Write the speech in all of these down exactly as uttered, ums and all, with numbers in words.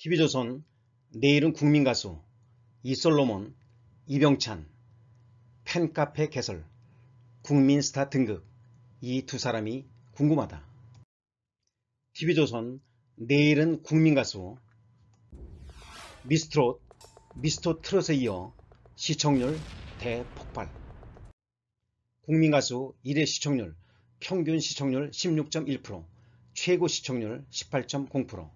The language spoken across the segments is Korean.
티비조선 내일은 국민가수 이솔로몬, 이병찬, 팬카페 개설, 국민스타 등극 이 두 사람이 궁금하다. 티비조선 내일은 국민가수 미스트롯, 미스터 트롯에 이어 시청률 대폭발. 국민가수 일 회 시청률, 평균 시청률 십육 점 일 퍼센트, 최고 시청률 십팔 점 공 퍼센트.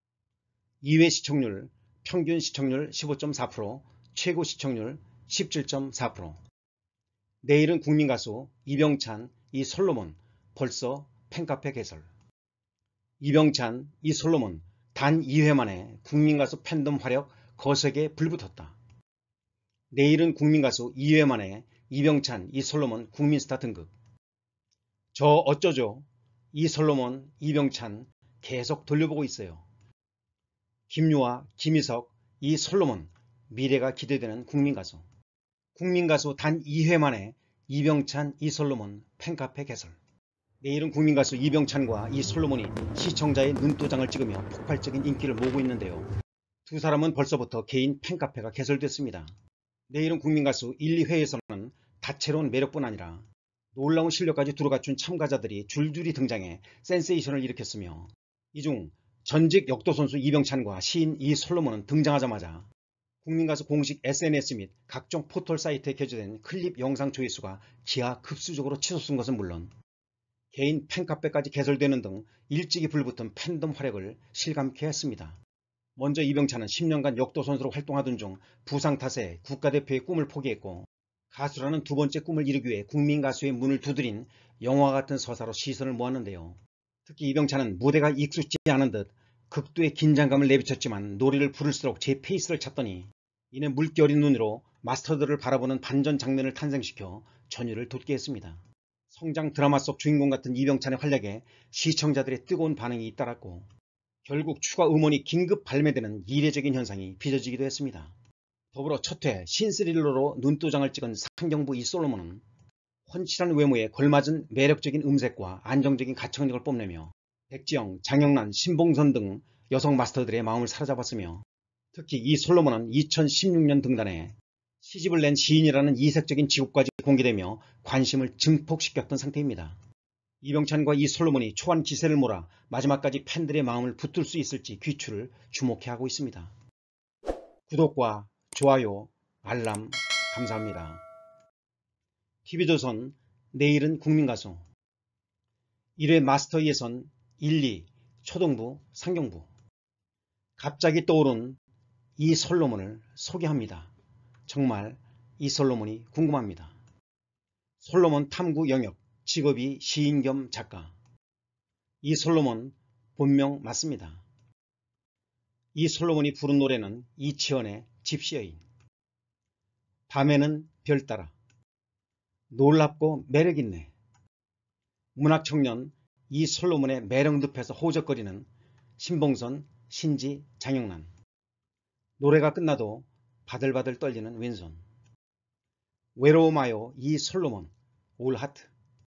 이 회 시청률, 평균 시청률 십오 점 사 퍼센트, 최고 시청률 십칠 점 사 퍼센트. 내일은 국민가수 이병찬, 이솔로몬 벌써 팬카페 개설. 이병찬, 이솔로몬 단 이 회 만에 국민가수 팬덤 화력 거세게 불붙었다. 내일은 국민가수 이 회 만에 이병찬, 이솔로몬 국민스타 등극. 저 어쩌죠? 이솔로몬, 이병찬 계속 돌려보고 있어요. 김유아, 김희석, 이솔로몬 미래가 기대되는 국민가수. 국민가수 단 이 회 만에 이병찬, 이솔로몬 팬카페 개설. 내일은 국민가수 이병찬과 이솔로몬이 시청자의 눈도장을 찍으며 폭발적인 인기를 모으고 있는데요. 두 사람은 벌써부터 개인 팬카페가 개설됐습니다. 내일은 국민가수 일, 이 회에서는 다채로운 매력뿐 아니라 놀라운 실력까지 두루갖춘 참가자들이 줄줄이 등장해 센세이션을 일으켰으며, 이 중 전직 역도선수 이병찬과 시인 이솔로몬은 등장하자마자 국민가수 공식 에스엔에스 및 각종 포털 사이트에 게재된 클립 영상 조회수가 기하급수적으로 치솟은 것은 물론 개인 팬카페까지 개설되는 등 일찍이 불붙은 팬덤 활약을 실감케 했습니다. 먼저 이병찬은 십 년간 역도선수로 활동하던 중 부상 탓에 국가대표의 꿈을 포기했고, 가수라는 두 번째 꿈을 이루기 위해 국민가수의 문을 두드린 영화 같은 서사로 시선을 모았는데요. 특히 이병찬은 무대가 익숙지 않은 듯 극도의 긴장감을 내비쳤지만 노래를 부를수록 제 페이스를 찾더니 이내 물결인 눈으로 마스터들을 바라보는 반전 장면을 탄생시켜 전율을 돋게 했습니다. 성장 드라마 속 주인공 같은 이병찬의 활약에 시청자들의 뜨거운 반응이 잇따랐고, 결국 추가 음원이 긴급 발매되는 이례적인 현상이 빚어지기도 했습니다. 더불어 첫 회 신스릴러로 눈도장을 찍은 상경부 이솔로몬은 훤칠한 외모에 걸맞은 매력적인 음색과 안정적인 가창력을 뽐내며 백지영, 장영란, 신봉선 등 여성 마스터들의 마음을 사로잡았으며, 특히 이솔로몬은 이천십육 년 등단에 시집을 낸 시인이라는 이색적인 직업까지 공개되며 관심을 증폭시켰던 상태입니다. 이병찬과 이솔로몬이 초안 기세를 몰아 마지막까지 팬들의 마음을 붙들 수 있을지 귀추를 주목해 하고 있습니다. 구독과 좋아요, 알람 감사합니다. 티비조선 내일은 국민가수 일 회 마스터 예선 일, 이 초등부, 상경부. 갑자기 떠오른 이솔로몬을 소개합니다. 정말 이솔로몬이 궁금합니다. 솔로몬 탐구 영역, 직업이 시인 겸 작가. 이솔로몬 본명 맞습니다. 이솔로몬이 부른 노래는 이치현의 집시여인, 밤에는 별 따라, 놀랍고 매력있네. 문학청년 이솔로몬의 매력 늪에서 호적거리는 신봉선, 신지, 장영란. 노래가 끝나도 바들바들 떨리는 왼손. 외로워 마요 이솔로몬, 올하트.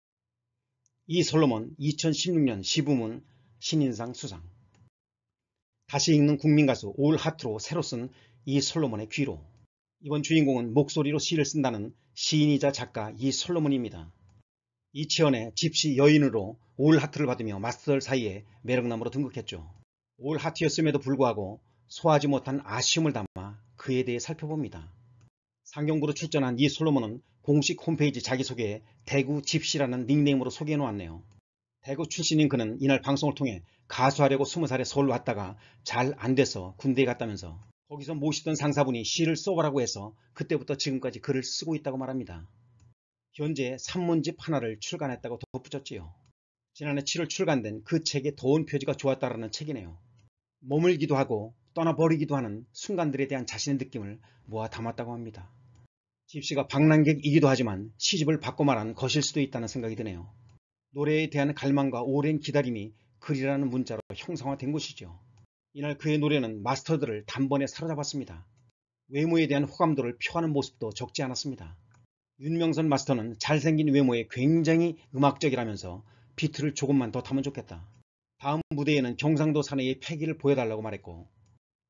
이솔로몬 이천십육 년 시부문 신인상 수상. 다시 읽는 국민가수 올하트로 새로 쓴 이솔로몬의 귀로. 이번 주인공은 목소리로 시를 쓴다는 시인이자 작가 이솔로몬입니다. 이치현의 집시 여인으로 올하트를 받으며 마스터들 사이에 매력남으로 등극했죠. 올하트였음에도 불구하고 소화하지 못한 아쉬움을 담아 그에 대해 살펴봅니다. 상경부로 출전한 이솔로몬은 공식 홈페이지 자기소개에 대구 집시라는 닉네임으로 소개해 놓았네요. 대구 출신인 그는 이날 방송을 통해 가수하려고 스무 살에 서울 왔다가 잘 안돼서 군대에 갔다면서 거기서 모시던 상사분이 시를 써보라고 해서 그때부터 지금까지 글을 쓰고 있다고 말합니다. 현재 산문집 하나를 출간했다고 덧붙였지요. 지난해 칠월 출간된 그 책의 더운 표지가 좋았다라는 책이네요. 머물기도 하고 떠나버리기도 하는 순간들에 대한 자신의 느낌을 모아 담았다고 합니다. 집시가 방랑객이기도 하지만 시집을 받고 말한 것일 수도 있다는 생각이 드네요. 노래에 대한 갈망과 오랜 기다림이 글이라는 문자로 형상화된 것이죠. 이날 그의 노래는 마스터들을 단번에 사로잡았습니다. 외모에 대한 호감도를 표하는 모습도 적지 않았습니다. 윤명선 마스터는 잘생긴 외모에 굉장히 음악적이라면서 비트를 조금만 더 타면 좋겠다. 다음 무대에는 경상도 사내의 패기를 보여달라고 말했고,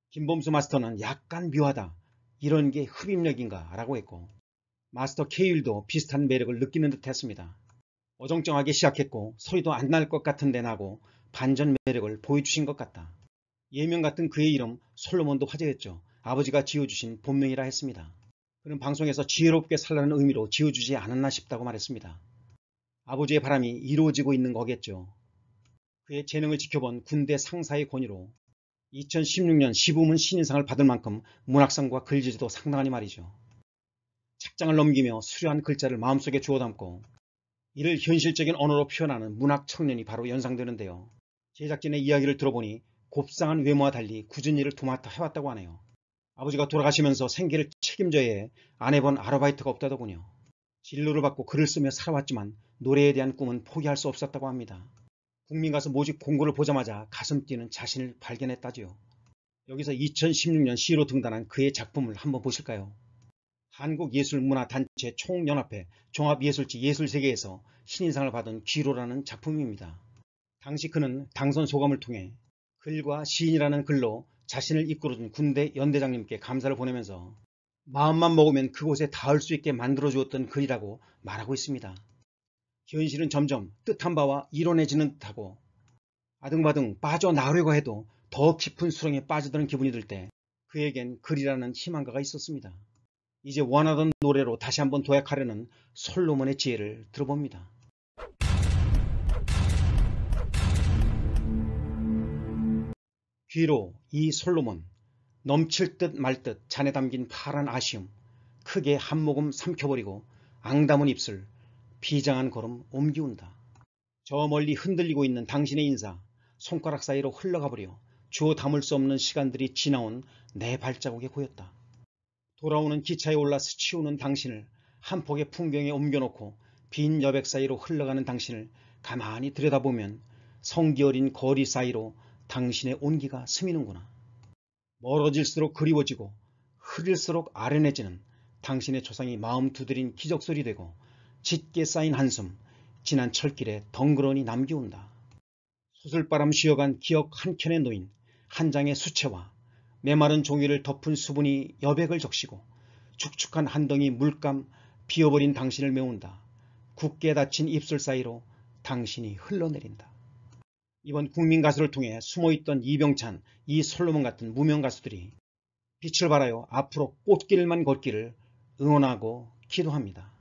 김범수 마스터는 약간 묘하다. 이런 게 흡입력인가 라고 했고, 마스터 K윌도 비슷한 매력을 느끼는 듯 했습니다. 어정쩡하게 시작했고 소리도 안 날 것 같은데 나고 반전 매력을 보여주신 것 같다. 예명 같은 그의 이름 솔로몬도 화제였죠. 아버지가 지어주신 본명이라 했습니다. 그는 방송에서 지혜롭게 살라는 의미로 지어주지 않았나 싶다고 말했습니다. 아버지의 바람이 이루어지고 있는 거겠죠. 그의 재능을 지켜본 군대 상사의 권유로 이천십육 년 시부문 신인상을 받을 만큼 문학성과 글재주도 상당하니 말이죠. 책장을 넘기며 수려한 글자를 마음속에 주워 담고 이를 현실적인 언어로 표현하는 문학 청년이 바로 연상되는데요. 제작진의 이야기를 들어보니 곱상한 외모와 달리 굳은 일을 도맡아 해왔다고 하네요. 아버지가 돌아가시면서 생계를 책임져야 해 안 해본 아르바이트가 없다더군요. 진로를 받고 글을 쓰며 살아왔지만 노래에 대한 꿈은 포기할 수 없었다고 합니다. 국민가수 모집 공고를 보자마자 가슴 뛰는 자신을 발견했다지요. 여기서 이천십육 년 시로 등단한 그의 작품을 한번 보실까요? 한국예술문화단체 총연합회 종합예술지 예술세계에서 신인상을 받은 귀로라는 작품입니다. 당시 그는 당선 소감을 통해 글과 시인이라는 글로 자신을 이끌어준 군대 연대장님께 감사를 보내면서 마음만 먹으면 그곳에 닿을 수 있게 만들어주었던 글이라고 말하고 있습니다. 현실은 점점 뜻한 바와 이론해지는 듯하고 아등바등 빠져나오려고 해도 더 깊은 수렁에 빠져드는 기분이 들 때 그에겐 글이라는 희망가가 있었습니다. 이제 원하던 노래로 다시 한번 도약하려는 솔로몬의 지혜를 들어봅니다. 귀로 이 솔로몬, 넘칠 듯 말 듯 잔에 담긴 파란 아쉬움, 크게 한 모금 삼켜버리고 앙담은 입술, 비장한 걸음 옮기운다. 저 멀리 흔들리고 있는 당신의 인사, 손가락 사이로 흘러가버려 주워 담을 수 없는 시간들이 지나온 내 발자국에 보였다. 돌아오는 기차에 올라 스치우는 당신을 한 폭의 풍경에 옮겨놓고 빈 여백 사이로 흘러가는 당신을 가만히 들여다보면 성기 어린 거리 사이로 당신의 온기가 스미는구나. 멀어질수록 그리워지고 흐릴수록 아련해지는 당신의 초상이 마음 두드린 기적소리 되고 짙게 쌓인 한숨 지난 철길에 덩그러니 남겨온다. 소슬바람 쉬어간 기억 한켠에 놓인 한 장의 수채화 메마른 종이를 덮은 수분이 여백을 적시고 축축한 한 덩이 물감 비어버린 당신을 메운다. 굳게 닫힌 입술 사이로 당신이 흘러내린다. 이번 국민가수를 통해 숨어있던 이병찬, 이솔로몬 같은 무명가수들이 빛을 발하여 앞으로 꽃길만 걷기를 응원하고 기도합니다.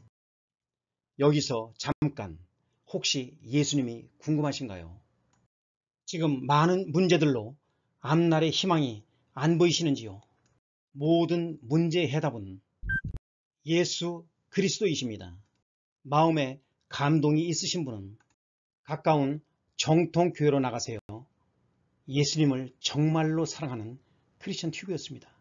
여기서 잠깐 혹시 예수님이 궁금하신가요? 지금 많은 문제들로 앞날의 희망이 안 보이시는지요? 모든 문제의 해답은 예수 그리스도이십니다. 마음에 감동이 있으신 분은 가까운 정통교회로 나가세요. 예수님을 정말로 사랑하는 크리스천 튜브였습니다.